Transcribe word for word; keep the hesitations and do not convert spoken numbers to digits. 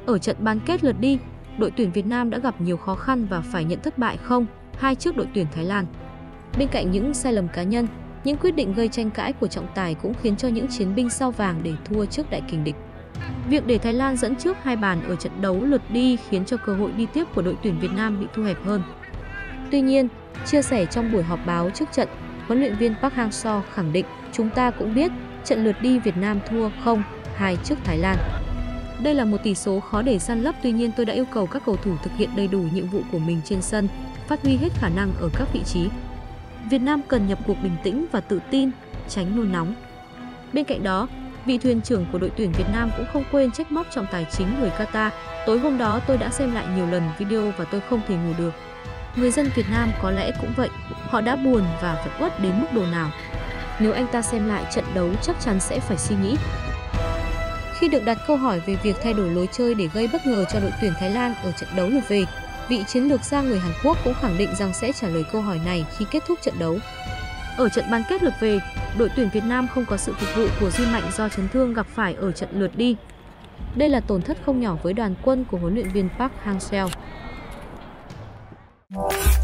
Ở trận bán kết lượt đi, đội tuyển Việt Nam đã gặp nhiều khó khăn và phải nhận thất bại không hai trước đội tuyển Thái Lan. Bên cạnh những sai lầm cá nhân, những quyết định gây tranh cãi của trọng tài cũng khiến cho những chiến binh sao vàng để thua trước đại kình địch. Việc để Thái Lan dẫn trước hai bàn ở trận đấu lượt đi khiến cho cơ hội đi tiếp của đội tuyển Việt Nam bị thu hẹp hơn. Tuy nhiên, chia sẻ trong buổi họp báo trước trận, huấn luyện viên Park Hang-seo khẳng định chúng ta cũng biết trận lượt đi Việt Nam thua không hai trước Thái Lan. Đây là một tỷ số khó để san lấp, tuy nhiên tôi đã yêu cầu các cầu thủ thực hiện đầy đủ nhiệm vụ của mình trên sân, phát huy hết khả năng ở các vị trí. Việt Nam cần nhập cuộc bình tĩnh và tự tin, tránh nôn nóng. Bên cạnh đó, vị thuyền trưởng của đội tuyển Việt Nam cũng không quên trách móc trọng tài chính người Qatar. Tối hôm đó tôi đã xem lại nhiều lần video và tôi không thể ngủ được. Người dân Việt Nam có lẽ cũng vậy, họ đã buồn và vật uất đến mức độ nào. Nếu anh ta xem lại trận đấu chắc chắn sẽ phải suy nghĩ. Khi được đặt câu hỏi về việc thay đổi lối chơi để gây bất ngờ cho đội tuyển Thái Lan ở trận đấu lượt về, vị chiến lược gia người Hàn Quốc cũng khẳng định rằng sẽ trả lời câu hỏi này khi kết thúc trận đấu. Ở trận bán kết lượt về, đội tuyển Việt Nam không có sự phục vụ của Duy Mạnh do chấn thương gặp phải ở trận lượt đi. Đây là tổn thất không nhỏ với đoàn quân của huấn luyện viên Park Hang-seo.